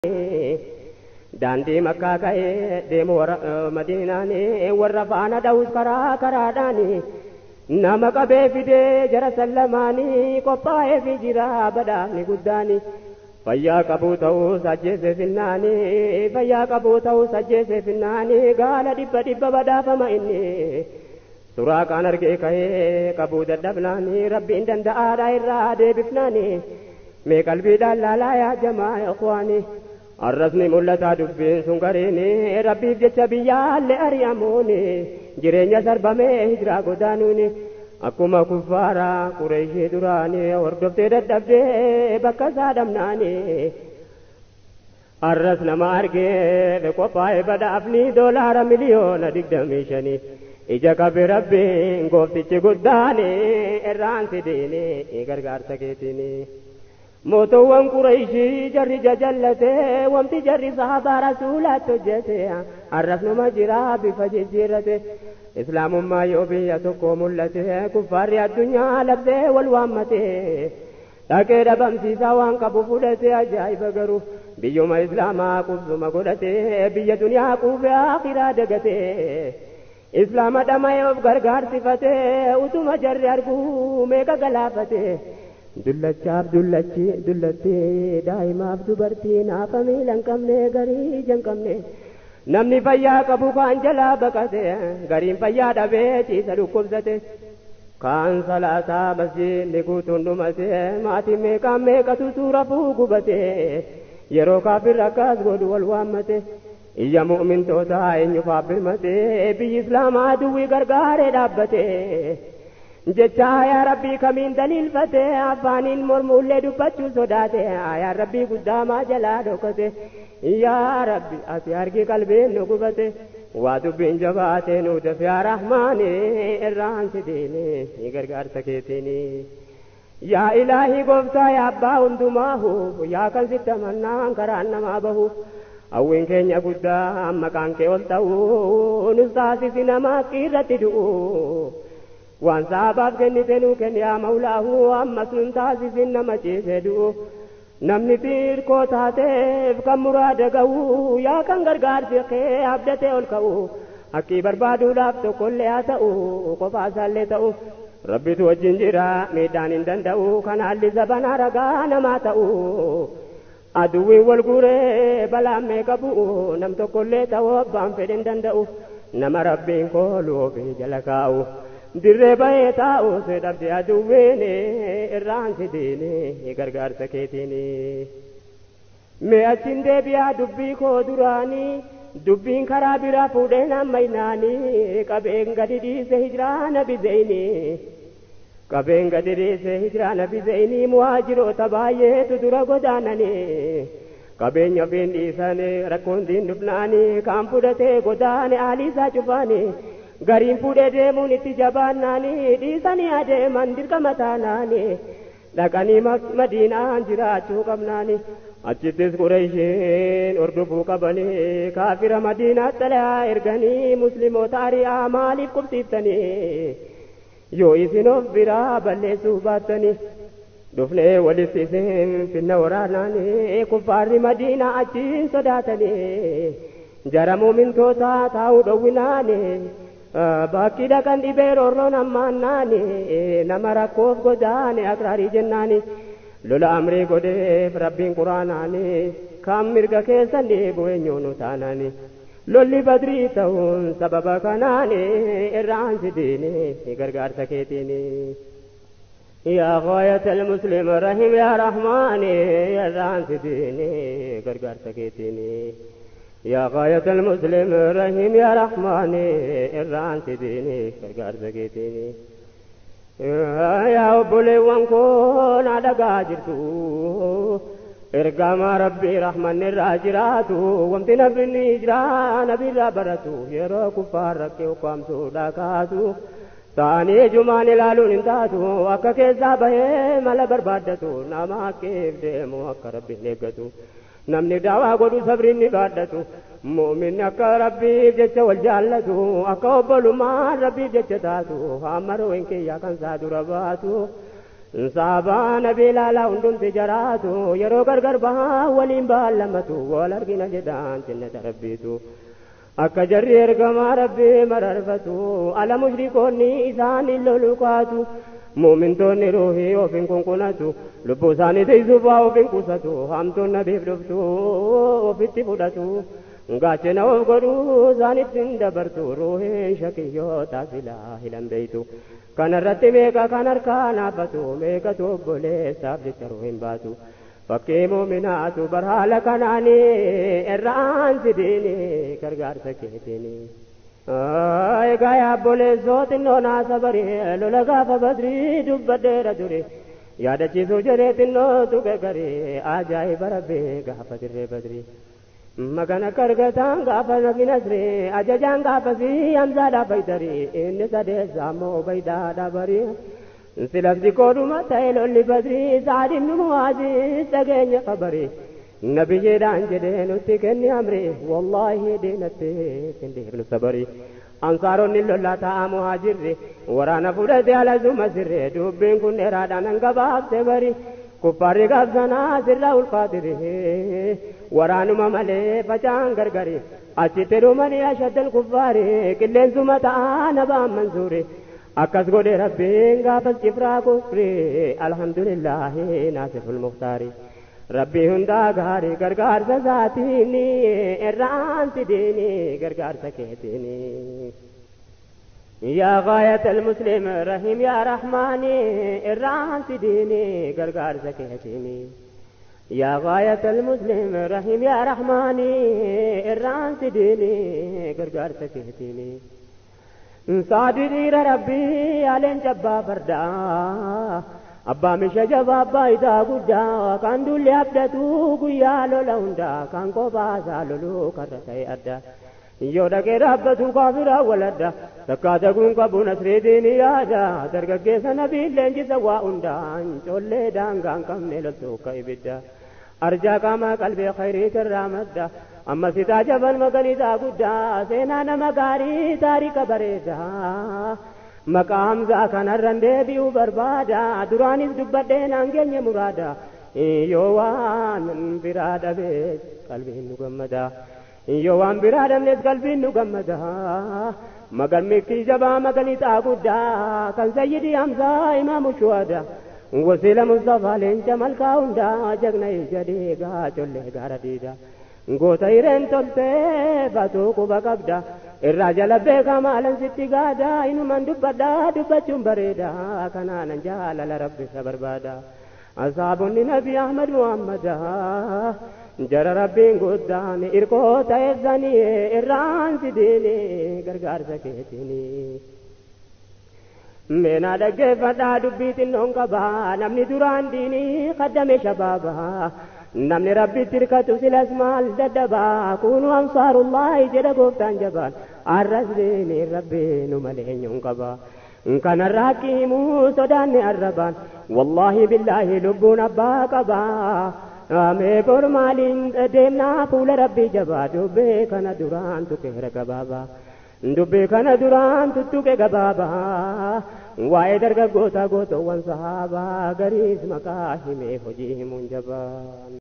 داندي مكة كاي ديم مديناني ورفعنا دوس كرا كراداني نمك بفيدي جرى سلماني قطاي في جرا بداني قداني فيا كبوتو سجس في الناني فيا كبوتو سجس في الناني قال دب دب بدا فما إني سورا كان أرجع كاي كبوت الدبلاني ربي إن دندا إرادة بفناني مي قلبي دلالا يا جماعة إخواني الرسم ملتا دبين سنغريني ربي جت بيا لأرياموني جرينيا سربمي هجرا قدانوني أكما كفارا قريشي دراني وردفت ددبدي بكا سادمناني الرسم ماركي لقفاي بدا أفني دولار مليون دقدميشني إجاك بربي قفتي قداني إران سديني إغرغار سكيتيني موتوان قريشي جري جلته وامتي جري صحابة رسولات تجته الرسم مجرى بفججرته إسلام ما يوبي يتقو ملته كفار الدنيا لبسه والوامته تاكيد بمسي سوان قبو فلته أجايب غرو بيوم إسلاما قبضما قلته بي دنيا قوب آخرة دقته إسلام دما يوب غرغار صفته وتما جري أرقو ميقا غلافته دلچاب دلچي دائما دبرتي نافمي لنكمنه غري جنكمنه نمني فيا كبو كان جلا بكته غريم فيا دبيتي سلوكبته كان صلاة مسجد نكوتون دمته ماتي ميكام ميكتو سورة فوقبته يرو كافر ركاز غد والوامته إيا مؤمن توتا إن يفابر مته بي إسلام عدوي غرغار دابته جچا يا ربي كمين دليل فتح أفان المرمول دبچو صداته يا ربي قداما جلا دوكته يا ربي أسياركي قلبين نقبته وادبين جباته نودف يا رحماني الران سديني غرغار سكيتيني يا إلهي قفتا يا أبا هندماه يا كل ستمنى انكران ما بهو أوين كينيا قدام مكان كي ولتو نستاسي سينما كيرتي دو وان ساباب كنتنو كن يا مولاه أما سنتاسي سنما چيسدو نمني تير کو تاتيف كم مراد قو يا كان غرغار سيخي عبدته الكو حكي بربادو لابتو كل ياتو قفا سالتو ربي توجين جرا ميدان اندندو كان اللي زبنا رقانا ما تأو أدوي والقوري بلا ميكبو نمتو كل توبان في اندندو نما ربين كولو في جلكاو dirree bahee taa'u sedhabde aduwweeni irraan sideeni gargaar sakeetiini mee achin deebi'aa dubbii koo duraanii dubbiin karaa biraa fuudheen ammaynaanii qabeen gadi dhiise hijiraa nabi zeyni qabeen gadi dhiise hijiraa nabi zeyni muhaajiroota baay'eetu dura godaananii qabeenya fiin dhiisanii rakkoon diin dhufnaanii kaan fudhatee godaane aaliisaa cufaanii غريم فودي ديمون اتجاباناني ديساني adeeman dirqama taanaani dhaqanii madiinaan jiraachuu qabnaani achittis Qurayshiin ordufuu qabanii kaafira madiinaatti xalayaa erganii musliimoota ari'aa maaliif qubsiiftanii yoo isin of biraa balleessuu baattanii dhufnee walitti isin finna waraanaanii kuffaarri madiinaa achiin sodaatanii jara muumintoota taa'uu dhowwinaanii باقي دكان دي بيرورون اماناني نمرا كوف غداني اقراري جناني لولا امري غدي ربين قراناني كام مرغا كيسن دي بوينيونو تاناني لولي بدري تون سبب كاناني اران سديني غرغار سكيتيني يا غاية المسلم رحيم يا رحماني اران سديني غرغار سكيتيني يا غاية المسلم رحيم يا رحماني إران سديني كرقار سكيتيني يا أبولي وانكون على قاجرتو إرقام ربي رحمن الراجراتو وامتنا بالنجران بالرابرتو يرو كفار ركي وقامتو داكاتو ثاني جمان لالون انتاتو أكا كيزا بهي ملا بربادتو ناما كيف ديمو أكا ربي نيقتو نمني دعوة قدو صبرين نبادتو مؤمن أكا ربي جيش والجالتو أكا أبلو ما ربي جيش تاتو أمرو إنكي يكن سادو رباتو صحابة نبي لالا هندم تجاراتو يرو غرغر بها ولين بالمتو والارقنا جدان جنة ربيتو akka jarri ergamaa rabbii mararfatu ala mushrikoonni isaan lolukaatu muumintoonni ruuhii ofin kunkunatu lubbuu isaanii tiisuufaa ofin qusatu hamtuun nabiif dhuftu ofitti fudhatu gaachana of godhuu isaanittiin dabartu ruuhiin shakiyyoota silaa hilan beeytu kanarratti meeqa kan harkaa naafatu meeqatu obboleessaaf jecha ruuhin baatu fakkii muuminaatu barhaala kanaanii irraan sidiini gargaarsa keetiini egaa yaabboleessooti noonaa sabarii lola gaafa badrii dubbadheera dure yaadachiisuu jedhee xinnootu gagarii ajaa'iba rabbee gaafa dirree badrii magana kargataan gaafa nabi nasree ajajaan gaafasii hamzaadhaa baydarii inni sadeessaa moo baydaadhaa barii silafti kooduma ta'e lolli badrii Sa'd ibn Mu'aaz dhageenya qabari nabiyyiidhaan jedhee nutti kenni amri wallaahi diinatti kendeebnu sabari ansaaronni lollaa ta'a muhaajirri waraana fudhate alazuma sirre dubbiin kun dheeraadhaan hangabaafte bari kuffaarri gaabsanaa sirra ulfaatire waraanuma malee facaan gargari achitti dhumanii ashaddal kuffaari qilleensuma ta'a nabaan mansuure akkas godhe rabbiin gaafas cifraa kufri alhamdulillahi naasiful mukhtaari rabbii hundaa gaarii gargaarsa isaatiini irraan sidiini gargaarsa keetiini yaa gaayatal muslim rahim yaa rahmaani irraan sidiini gargaarsa keetiini yaa gaayatal muslim rahim yaa rahmaani irraan sidiini gargaarsa keetiini صادقير ربي علين جبا فردا أبا مش جبا بايدا قدا كان دولي أبدتو قيا لولوندا كان قبا سالولو كرتي أدا يودا كرابتو قابرا ولدا تكاتا كون قبو نسر ديني يادا درقا كيسا نبي لنجي سوا اندان چولي دانگان كم نلتو كايبدا أرجا كما قلبي خيري كرامدا أما ستا جبل مغني دا قدا سينا نمغاري تاريك بريدا مقام زاكن الرندي بيو بربادا دراني دبدين انجل مرادا يوان برادا بيت قلبي نغمدا يوان برادا بيت قلبي نغمدا مغن مكي جبا مغني تا قدا كان سيدي حمزة إمام الشهداء وسيلة مصطفى لين جمال كاوندا جغنا جديغا چولے غارديدا goota hireen toltee batuu quba qabda irraa jala beekaa maalan sitti gaada inuman dubbadha dubbachuun bareeda kanaanan jaalala rabbi isa barbaada asaabonni nabi ahmad muhammada jara rabbiin guddaan irkoota eegsanii irraan sidiini gargaarsa keetiini meenaa dhaggeeffadhaa dubbii xinnoon qabaa namni duraan diinii qaddame shabaabaa namni rabbi tirkatu silas maal dadhabaa kunu ansaarullahi jedha gooftaan jabaan arras deeni rabbiinu maleenyuun qabaa kanarraa hakiimuu sodaanne arrabaan wallaahi billaahi lubbuun abbaa qabaa mee bor maaliin deemnaa fuula rabbii jabaa dubbee kana duraan tuqeera gabaabaa dubbee kana duraan tuttuqe gabaabaa waa'ee dargaggoota gootowwan sahaabaa gariis maqaa himee hojii himuun jabaa